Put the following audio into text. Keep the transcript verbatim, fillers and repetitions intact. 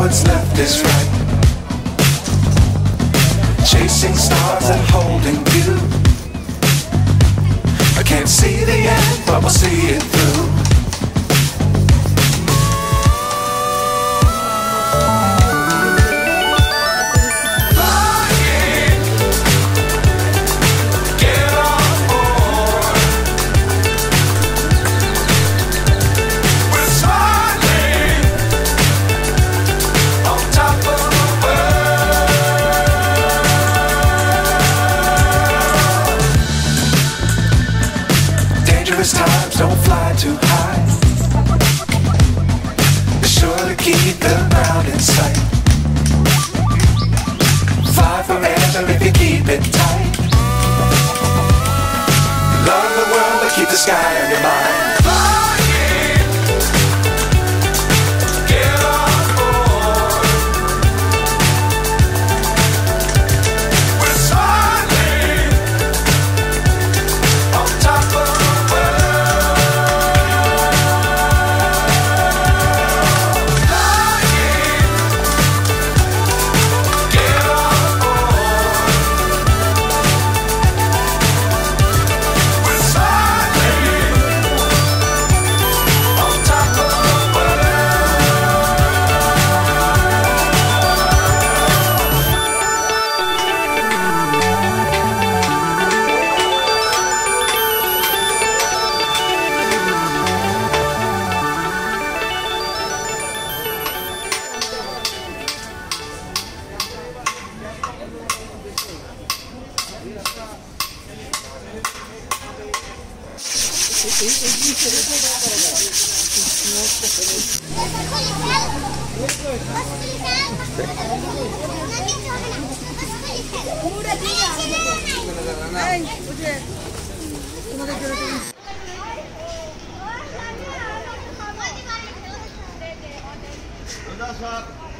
what's left is right. Chasing stars and holding you. I can't see the end, but we'll see it through. Times don't fly too high. Be sure to keep the ground in sight. Fly forever if you keep it tight. Love the world but keep the sky on your mind. Udah, Sob.